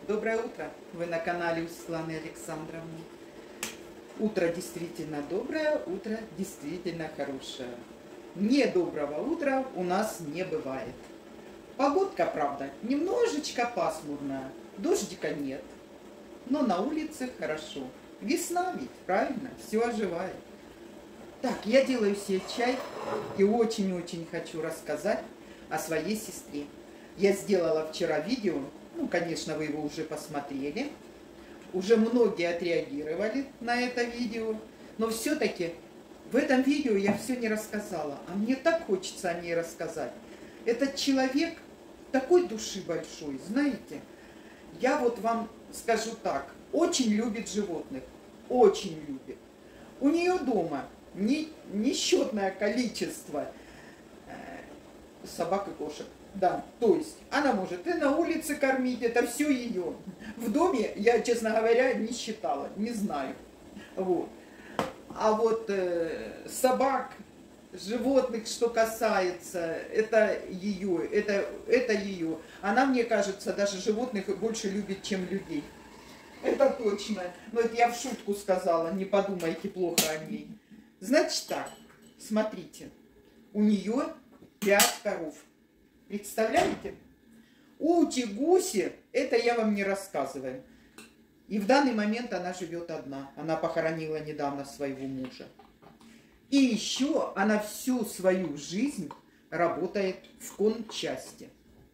Доброе утро! Вы на канале у Светланы Александровны. Утро действительно доброе, утро действительно хорошее. Недоброго утра у нас не бывает. Погодка, правда, немножечко пасмурная, дождика нет, но на улице хорошо. Весна ведь, правильно? Все оживает. Так, я делаю себе чай и очень-очень хочу рассказать о своей сестре. Я сделала вчера видео, конечно, вы его уже посмотрели. Уже многие отреагировали на это видео. Но все-таки в этом видео я все не рассказала. А мне так хочется о ней рассказать. Этот человек такой души большой, знаете. Я вот вам скажу так. Очень любит животных. Очень любит. У нее дома несчетное количество собак и кошек. Да, то есть она может и на улице кормить, это все ее. В доме я, честно говоря, не считала, не знаю. Вот. А вот собак, животных, что касается, это ее, это ее. Она, мне кажется, даже животных больше любит, чем людей. Это точно. Но это я в шутку сказала, не подумайте плохо о ней. Значит так, смотрите, у нее 5 коров. Представляете? Ути, гуси, это я вам не рассказываю. И в данный момент она живет одна. Она похоронила недавно своего мужа. И еще она всю свою жизнь работает в кончасти.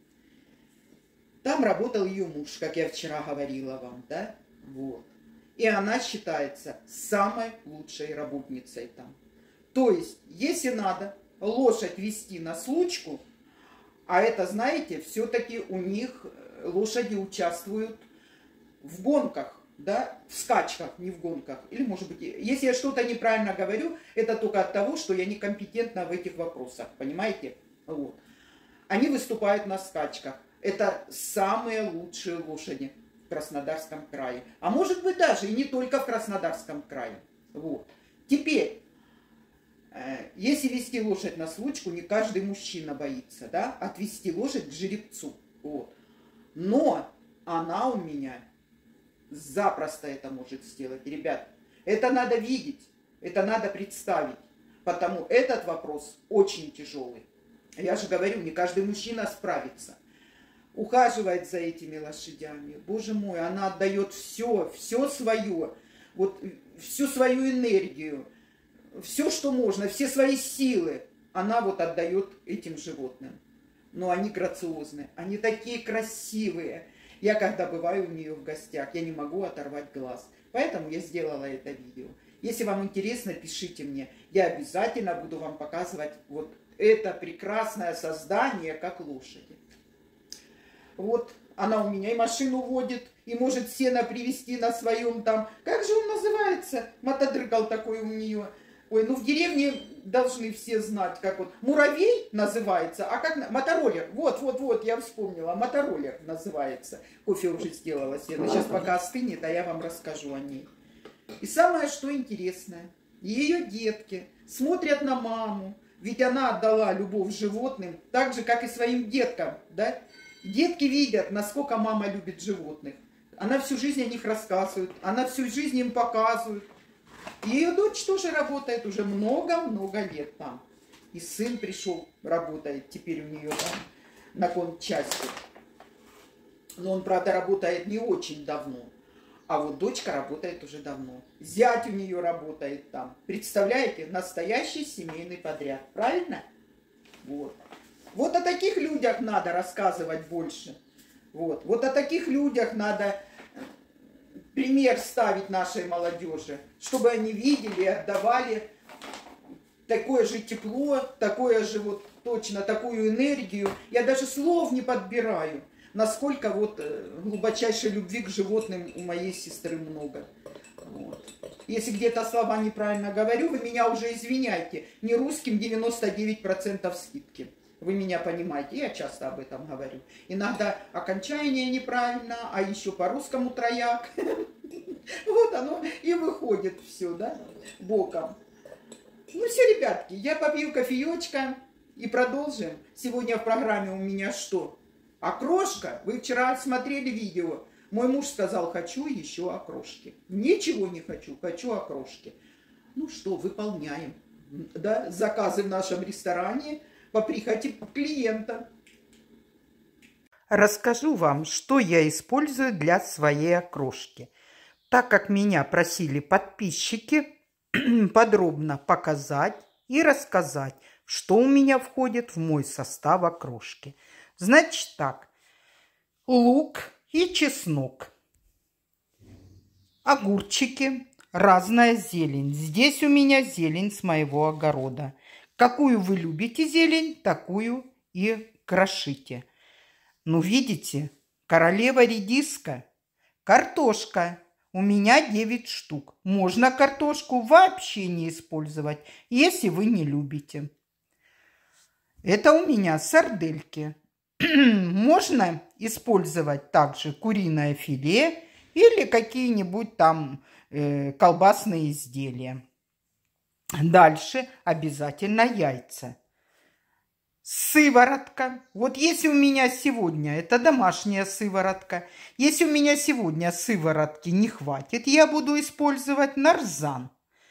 Там работал ее муж, как я вчера говорила вам, да? Вот. И она считается самой лучшей работницей там. То есть, если надо лошадь вести на случку, а это, знаете, все-таки у них лошади участвуют в гонках, да, в скачках, не в гонках. Или, может быть, если я что-то неправильно говорю, это только от того, что я некомпетентна в этих вопросах, понимаете? Вот. Они выступают на скачках. Это самые лучшие лошади в Краснодарском крае. А может быть, даже и не только в Краснодарском крае. Вот. Теперь, если вести лошадь на случку, не каждый мужчина боится, да, отвести лошадь к жеребцу. Вот. Но она у меня запросто это может сделать. Ребят, это надо видеть, это надо представить. Потому этот вопрос очень тяжелый. Я же говорю, не каждый мужчина справится. Ухаживает за этими лошадями. Боже мой, она отдает все свое, вот всю свою энергию. Все, что можно, все свои силы она вот отдает этим животным. Но они грациозны, они такие красивые. Я когда бываю у нее в гостях, я не могу оторвать глаз. Поэтому я сделала это видео. Если вам интересно, пишите мне. Я обязательно буду вам показывать вот это прекрасное создание, как лошади. Вот она у меня и машину водит, и может сено привезти на своем там. Как же он называется? Мотодрыкал такой у нее. Ой, ну в деревне должны все знать, как вот муравей называется, а как мотороллер. Вот, я вспомнила, мотороллер называется. Кофе уже сделала сено. Сейчас пока остынет, а я вам расскажу о ней. И самое, что интересное, ее детки смотрят на маму, ведь она отдала любовь животным, так же, как и своим деткам, да? Детки видят, насколько мама любит животных. Она всю жизнь о них рассказывает, она всю жизнь им показывает. Ее дочь тоже работает уже много-много лет там. И сын пришел, работает теперь у нее там на кончасти. Но он, правда, работает не очень давно. А вот дочка работает уже давно. Зять у нее работает там. Представляете, настоящий семейный подряд. Правильно? Вот. Вот о таких людях надо рассказывать больше. Вот о таких людях надо пример ставить нашей молодежи, чтобы они видели и отдавали такое же тепло, такое же вот точно, такую энергию. Я даже слов не подбираю, насколько вот глубочайшей любви к животным у моей сестры много. Вот. Если где-то слова неправильно говорю, вы меня уже извиняйте. Не русским 99% скидки. Вы меня понимаете, я часто об этом говорю. Иногда окончание неправильно, а еще по-русскому трояк. Вот оно и выходит все, да, боком. Ну все, ребятки, я попью кофеечка и продолжим. Сегодня в программе у меня что? Окрошка. Вы вчера смотрели видео. Мой муж сказал, хочу еще окрошки. Ничего не хочу, хочу окрошки. Ну что, выполняем. Да, заказы в нашем ресторане по прихоти клиента. Расскажу вам, что я использую для своей окрошки. Так как меня просили подписчики подробно показать и рассказать, что у меня входит в мой состав окрошки. Значит так, лук и чеснок, огурчики, разная зелень. Здесь у меня зелень с моего огорода. Какую вы любите зелень, такую и крошите. Ну, видите, королева редиска, картошка. У меня 9 штук. Можно картошку вообще не использовать, если вы не любите. Это у меня сардельки. Можно использовать также куриное филе или какие-нибудь там колбасные изделия. Дальше обязательно яйца. Сыворотка. Вот если у меня сегодня, это домашняя сыворотка, если у меня сегодня сыворотки не хватит, я буду использовать нарзан.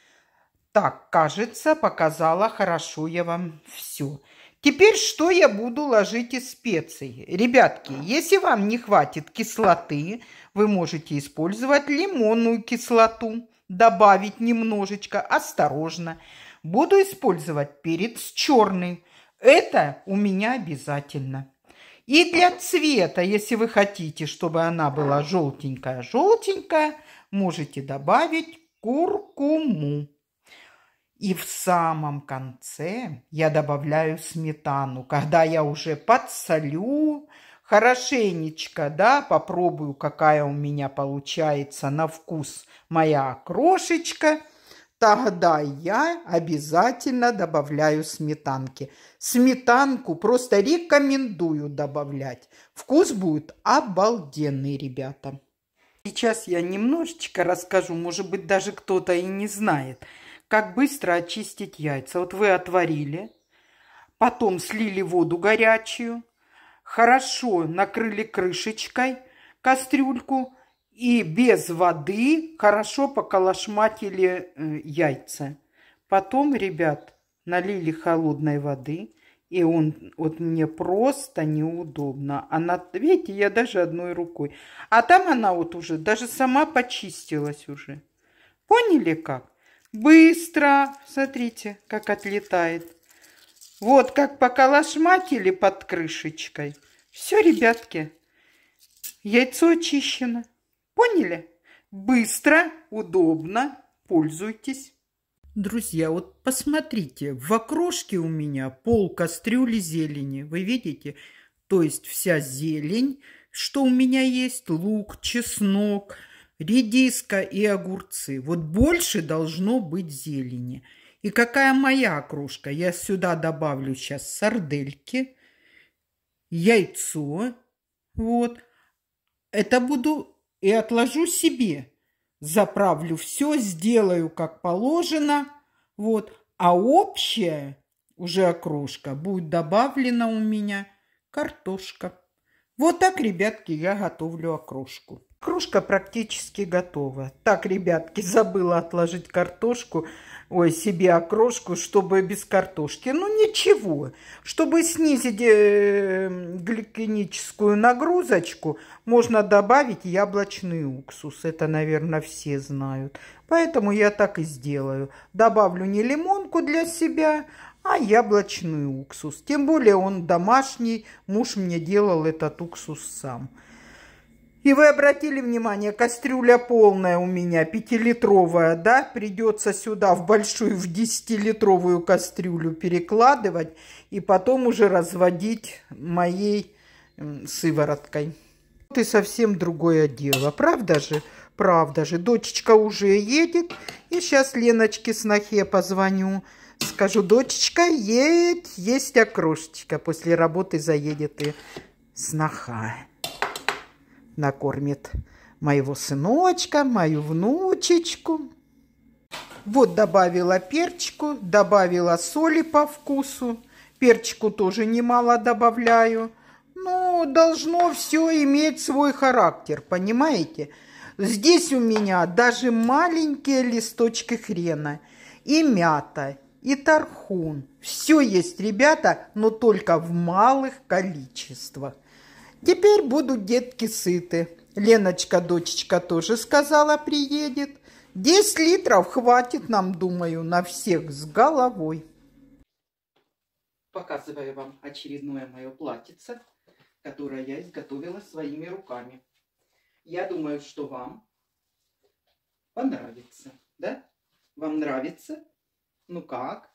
Так, кажется, показала хорошо я вам все. Теперь что я буду ложить из специй? Ребятки, если вам не хватит кислоты, вы можете использовать лимонную кислоту. Добавить немножечко, осторожно. Буду использовать перец черный. Это у меня обязательно. И для цвета, если вы хотите, чтобы она была желтенькая, можете добавить куркуму. И в самом конце я добавляю сметану, когда я уже подсолю хорошенечко, да, попробую, какая у меня получается на вкус моя окрошечка. Тогда я обязательно добавляю сметанки. Сметанку просто рекомендую добавлять. Вкус будет обалденный, ребята. Сейчас я немножечко расскажу, может быть, даже кто-то и не знает, как быстро очистить яйца. Вот вы отварили, потом слили воду горячую, хорошо накрыли крышечкой кастрюльку, и без воды хорошо поколошматили яйца. Потом, ребят, налили холодной воды. И вот мне просто неудобно. Она, видите, я даже одной рукой. А там она вот уже даже сама почистилась уже. Поняли как? Быстро. Смотрите, как отлетает. Вот как поколошматили под крышечкой. Все, ребятки. Яйцо очищено. Поняли? Быстро, удобно, пользуйтесь. Друзья, вот посмотрите, в окрошке у меня пол кастрюли зелени. Вы видите? То есть вся зелень, что у меня есть, лук, чеснок, редиска и огурцы. Вот больше должно быть зелени. И какая моя окрошка? Я сюда добавлю сейчас сардельки, яйцо. Вот. Это буду... И отложу себе. Заправлю все, сделаю как положено. Вот. А общая уже окрошка будет добавлена у меня картошка. Вот так, ребятки, я готовлю окрошку. Окрошка практически готова. Так, ребятки, забыла отложить картошку. Ой, себе окрошку, чтобы без картошки. Ну, ничего. Чтобы снизить гликемическую нагрузочку, можно добавить яблочный уксус. Это, наверное, все знают. Поэтому я так и сделаю. Добавлю не лимонку для себя, а яблочный уксус. Тем более он домашний. Муж мне делал этот уксус сам. И вы обратили внимание, кастрюля полная у меня, 5-литровая, да? Придется сюда в большую, в 10-литровую кастрюлю перекладывать и потом уже разводить моей сывороткой. Вот и совсем другое дело, правда же? Правда же. Дочечка уже едет, и сейчас Леночке снохе позвоню. Скажу, дочечка, едь, есть окрошечка. После работы заедет и сноха. Накормит моего сыночка, мою внучечку. Вот добавила перчику, добавила соли по вкусу. Перчику тоже немало добавляю. Ну, Ну, должно все иметь свой характер, понимаете? Здесь у меня даже маленькие листочки хрена, и мята, и тархун. Все есть, ребята, но только в малых количествах. Теперь будут детки сыты. Леночка, дочечка, тоже сказала, приедет. 10 литров хватит нам, думаю, на всех с головой. Показываю вам очередное мое платьице, которое я изготовила своими руками. Я думаю, что вам понравится, да? Вам нравится? Ну как?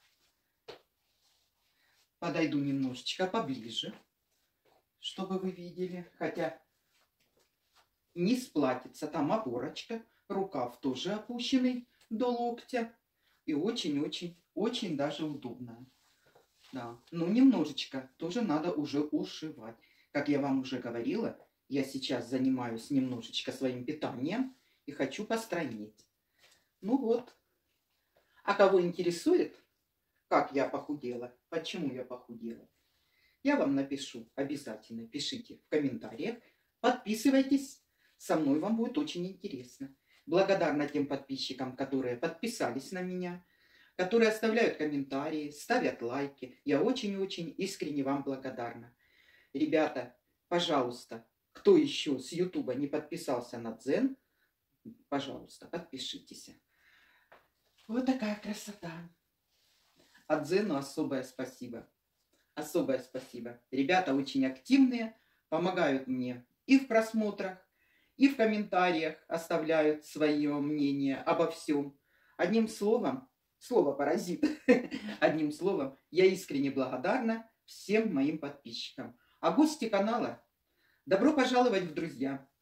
Подойду немножечко поближе, чтобы вы видели. Хотя низ платьица, там оборочка, рукав тоже опущенный до локтя. И очень-очень даже удобная. Да, ну немножечко тоже надо уже ушивать. Как я вам уже говорила, я сейчас занимаюсь немножечко своим питанием и хочу постройнеть. Ну вот. А кого интересует, как я похудела, почему я похудела, я вам напишу обязательно. Пишите в комментариях, подписывайтесь, со мной вам будет очень интересно. Благодарна тем подписчикам, которые подписались на меня, которые оставляют комментарии, ставят лайки. Я очень-очень искренне вам благодарна. Ребята, пожалуйста, кто еще с Ютуба не подписался на Дзен, пожалуйста, подпишитесь. Вот такая красота. А Дзену особое спасибо. Особое спасибо. Ребята очень активные, помогают мне и в просмотрах, и в комментариях оставляют свое мнение обо всем. Одним словом, слово паразит. Одним словом, я искренне благодарна всем моим подписчикам. А гости канала, добро пожаловать в друзья.